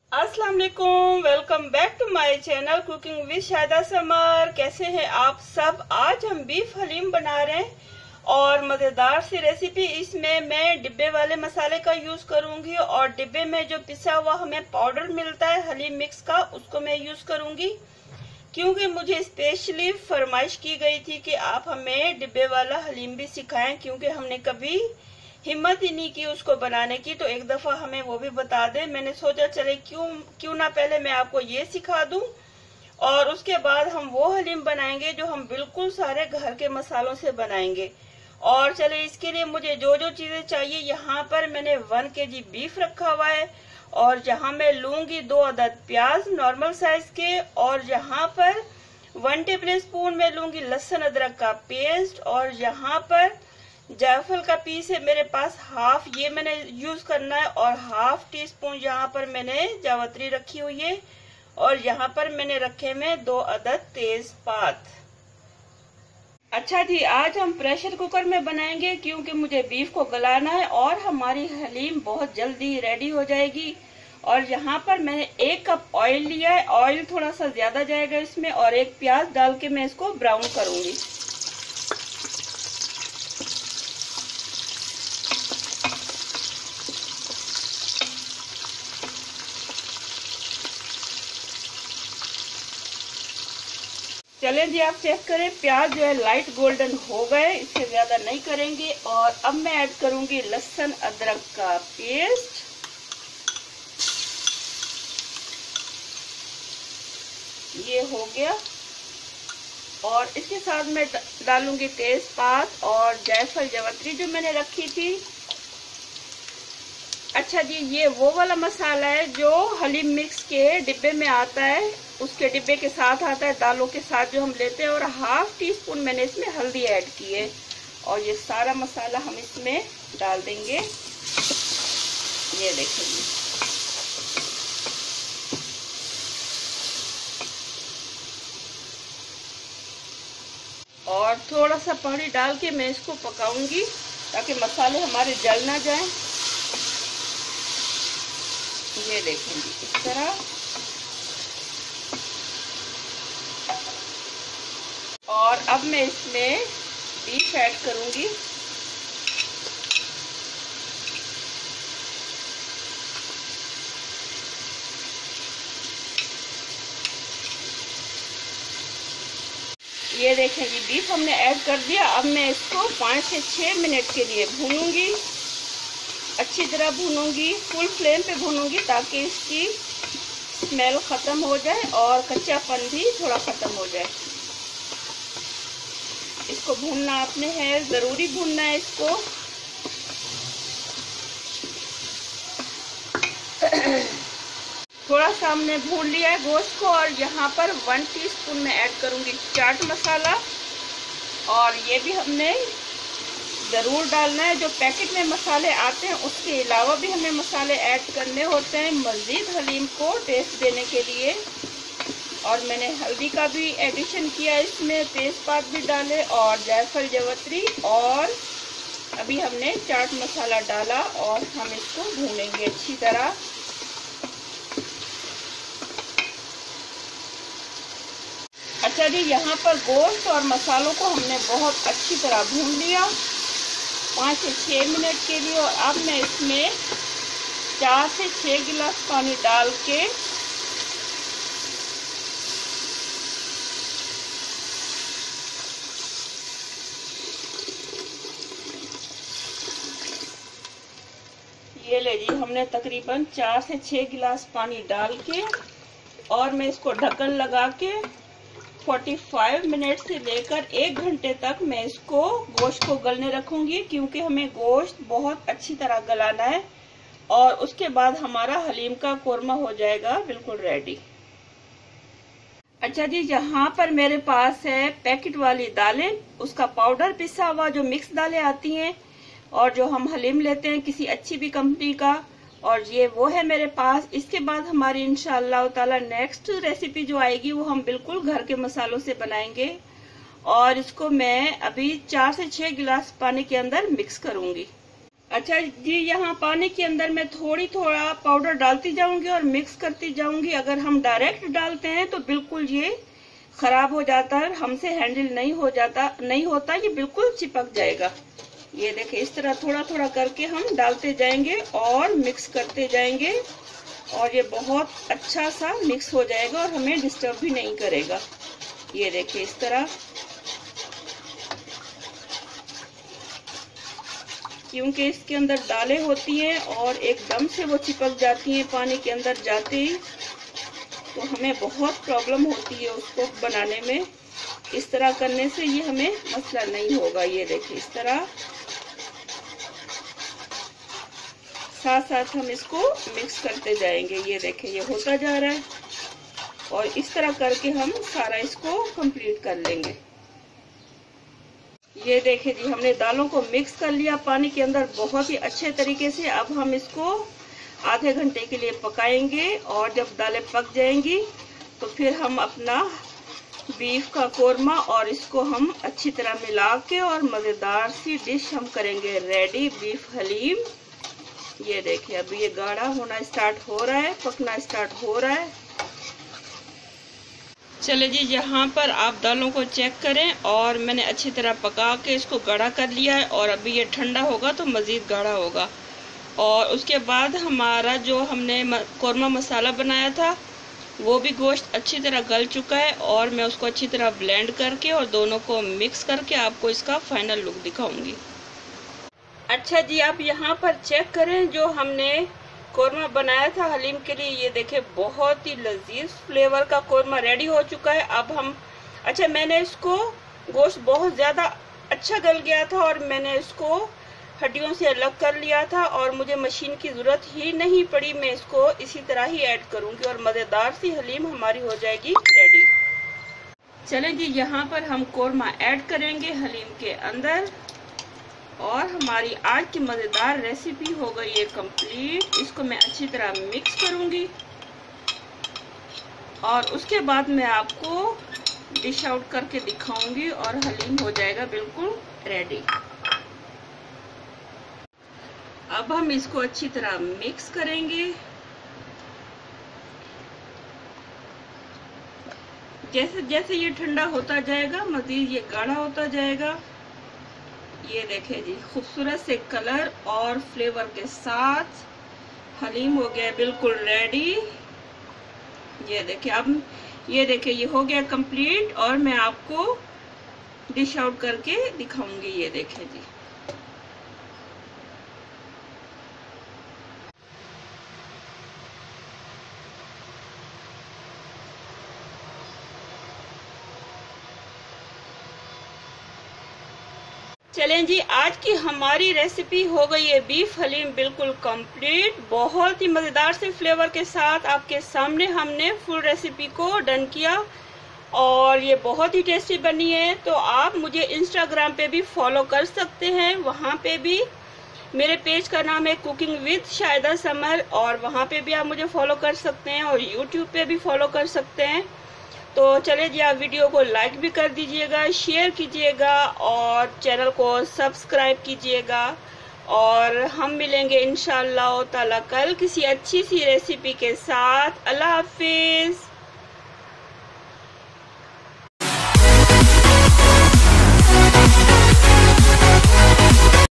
अस्सलाम वालेकुम, welcome back to my channel cooking with Shahida Samar. कैसे हैं आप सब। आज हम बीफ हलीम बना रहे हैं और मजेदार सी रेसिपी। इसमें मैं डिब्बे वाले मसाले का यूज करूंगी और डिब्बे में जो पिसा हुआ हमें पाउडर मिलता है हलीम मिक्स का, उसको मैं यूज करूंगी क्योंकि मुझे स्पेशली फरमाइश की गई थी कि आप हमें डिब्बे वाला हलीम भी सिखाएं, क्योंकि हमने कभी हिम्मत ही नहीं की उसको बनाने की। तो एक दफा हमें वो भी बता दे। मैंने सोचा चले क्यों ना पहले मैं आपको ये सिखा दूं और उसके बाद हम वो हलीम बनाएंगे जो हम बिल्कुल सारे घर के मसालों से बनाएंगे। और चले इसके लिए मुझे जो जो चीजें चाहिए, यहाँ पर मैंने 1 kg बीफ रखा हुआ है और यहाँ मैं लूंगी 2 अदद प्याज नॉर्मल साइज के, और यहाँ पर 1 टेबल स्पून में लूंगी लहसुन अदरक का पेस्ट, और यहाँ पर जायफल का पीस है मेरे पास हाफ, ये मैंने यूज करना है, और हाफ टी स्पून यहाँ पर मैंने जावित्री रखी हुई है, और यहाँ पर मैंने रखे में 2 अदद तेजपात। अच्छा जी, आज हम प्रेशर कुकर में बनाएंगे क्योंकि मुझे बीफ को गलाना है और हमारी हलीम बहुत जल्दी रेडी हो जाएगी। और यहाँ पर मैंने 1 कप ऑयल लिया है, ऑयल थोड़ा सा ज्यादा जाएगा इसमें, और 1 प्याज डाल के मैं इसको ब्राउन करूंगी। चले जी, आप चेक करें, प्याज जो है लाइट गोल्डन हो गए, इससे ज्यादा नहीं करेंगे। और अब मैं ऐड करूंगी लहसुन अदरक का पेस्ट, ये हो गया, और इसके साथ मैं डालूंगी तेजपात और जायफल जावित्री जो मैंने रखी थी। अच्छा जी, ये वो वाला मसाला है जो हलीम मिक्स के डिब्बे में आता है, उसके डिब्बे के साथ आता है, दालों के साथ जो हम लेते हैं। और हाफ टी स्पून मैंने इसमें हल्दी ऐड की है, और ये सारा मसाला हम इसमें डाल देंगे। ये देखेंगे, और थोड़ा सा पानी डाल के मैं इसको पकाऊंगी ताकि मसाले हमारे जल ना जाएं। ये देखेंगे इस तरह। और अब मैं इसमें बीफ ऐड करूंगी। ये देखेंगे बीफ हमने ऐड कर दिया। अब मैं इसको 5 से 6 मिनट के लिए भूनूंगी, अच्छी तरह भूनूंगी, फुल फ्लेम पे भूनूंगी ताकि इसकी स्मेल खत्म हो जाए और कच्चापन भी थोड़ा खत्म हो जाए। इसको भूनना आपने है, जरूरी भूनना है इसको। थोड़ा सा हमने भून लिया है गोश्त को, और यहाँ पर 1 टीस्पून में ऐड करूंगी चाट मसाला, और ये भी हमने जरूर डालना है। जो पैकेट में मसाले आते हैं उसके अलावा भी हमें मसाले ऐड करने होते हैं मजीद हलीम को टेस्ट देने के लिए। और मैंने हल्दी का भी एडिशन किया इसमें, तेजपात भी डाले और जायफल जावित्री, और अभी हमने चाट मसाला डाला, और हम इसको भूनेंगे अच्छी तरह। अच्छा जी, यहाँ पर गोश्त और मसालों को हमने बहुत अच्छी तरह भून लिया 5 से 6 मिनट के लिए। और अब मैं इसमें 4 से 6 गिलास पानी डाल के ये ले जी, हमने तकरीबन 4 से 6 गिलास पानी डाल के, और मैं इसको ढक्कन लगा के 45 मिनट से लेकर 1 घंटे तक मैं इसको गोश्त को गलने रखूंगी, क्योंकि हमें गोश्त बहुत अच्छी तरह गलाना है। और उसके बाद हमारा हलीम का कोरमा हो जाएगा बिल्कुल रेडी। अच्छा जी, यहाँ पर मेरे पास है पैकेट वाली दालें, उसका पाउडर पिसा हुआ, जो मिक्स दालें आती हैं और जो हम हलीम लेते हैं किसी अच्छी भी कंपनी का, और ये वो है मेरे पास। इसके बाद हमारी इंशाअल्लाह ताला नेक्स्ट रेसिपी जो आएगी वो हम बिल्कुल घर के मसालों से बनाएंगे, और इसको मैं अभी 4 से 6 गिलास पानी के अंदर मिक्स करूंगी। अच्छा जी, यहाँ पानी के अंदर मैं थोड़ा पाउडर डालती जाऊंगी और मिक्स करती जाऊंगी। अगर हम डायरेक्ट डालते हैं तो बिल्कुल ये खराब हो जाता है, हमसे हैंडल नहीं होता, ये बिल्कुल चिपक जाएगा। ये देखिए, इस तरह थोड़ा करके हम डालते जाएंगे और मिक्स करते जाएंगे और ये बहुत अच्छा सा मिक्स हो जाएगा और हमें डिस्टर्ब भी नहीं करेगा। ये देखिए, इस तरह, क्योंकि इसके अंदर दालें होती हैं और एकदम से वो चिपक जाती हैं पानी के अंदर जाते ही, तो हमें बहुत प्रॉब्लम होती है उसको बनाने में। इस तरह करने से ये हमें मसला नहीं होगा। ये देखिए, इस तरह साथ हम इसको मिक्स करते जाएंगे। ये देखिए, ये होता जा रहा है और इस तरह करके हम सारा इसको कंप्लीट कर लेंगे। ये देखिए जी, हमने दालों को मिक्स कर लिया पानी के अंदर बहुत ही अच्छे तरीके से। अब हम इसको आधे घंटे के लिए पकाएंगे और जब दालें पक जाएंगी तो फिर हम अपना बीफ का कोरमा और इसको हम अच्छी तरह मिला के और मज़ेदार सी डिश हम करेंगे रेडी, बीफ हलीम। ये देखिए, अभी ये गाढ़ा होना स्टार्ट हो रहा है, पकना स्टार्ट हो रहा है। चले जी, यहाँ पर आप दालों को चेक करें और मैंने अच्छी तरह पका के इसको गाढ़ा कर लिया है और अभी ये ठंडा होगा तो मज़ीद गाढ़ा होगा। और उसके बाद हमारा जो हमने कोरमा मसाला बनाया था वो भी गोश्त अच्छी तरह गल चुका है और मैं उसको अच्छी तरह ब्लेंड करके और दोनों को मिक्स करके आपको इसका फाइनल लुक दिखाऊंगी। अच्छा जी, आप यहाँ पर चेक करें, जो हमने कोरमा बनाया था हलीम के लिए, ये देखें बहुत ही लजीज फ्लेवर का कोरमा रेडी हो चुका है। अब हम, अच्छा, मैंने इसको, गोश्त बहुत ज़्यादा अच्छा गल गया था और मैंने इसको हड्डियों से अलग कर लिया था और मुझे मशीन की ज़रूरत ही नहीं पड़ी। मैं इसको इसी तरह ही ऐड करूँगी और मज़ेदार सी हलीम हमारी हो जाएगी रेडी। चलें जी, यहाँ पर हम कोरमा ऐड करेंगे हलीम के अंदर और हमारी आज की मज़ेदार रेसिपी हो गई है कंप्लीट। इसको मैं अच्छी तरह मिक्स करूंगी और उसके बाद मैं आपको डिश आउट करके दिखाऊंगी और हलीम हो जाएगा बिल्कुल रेडी। अब हम इसको अच्छी तरह मिक्स करेंगे। जैसे जैसे ये ठंडा होता जाएगा, मज़ीद ये गाढ़ा होता जाएगा। ये देखें जी, खूबसूरत से कलर और फ्लेवर के साथ हलीम हो गया बिल्कुल रेडी। ये देखें, अब ये देखें, ये हो गया कंप्लीट और मैं आपको डिश आउट करके दिखाऊंगी। ये देखें जी, चलें जी, आज की हमारी रेसिपी हो गई है बीफ हलीम बिल्कुल कंप्लीट, बहुत ही मज़ेदार से फ्लेवर के साथ आपके सामने हमने फुल रेसिपी को डन किया और ये बहुत ही टेस्टी बनी है। तो आप मुझे इंस्टाग्राम पे भी फॉलो कर सकते हैं, वहाँ पे भी मेरे पेज का नाम है कुकिंग विद शाहिदा समर और वहाँ पे भी आप मुझे फॉलो कर सकते हैं और यूट्यूब पे भी फॉलो कर सकते हैं। तो चले जी, आप वीडियो को लाइक भी कर दीजिएगा, शेयर कीजिएगा और चैनल को सब्सक्राइब कीजिएगा और हम मिलेंगे इंशाअल्लाह ताला कल किसी अच्छी सी रेसिपी के साथ। अल्लाह हाफिज़।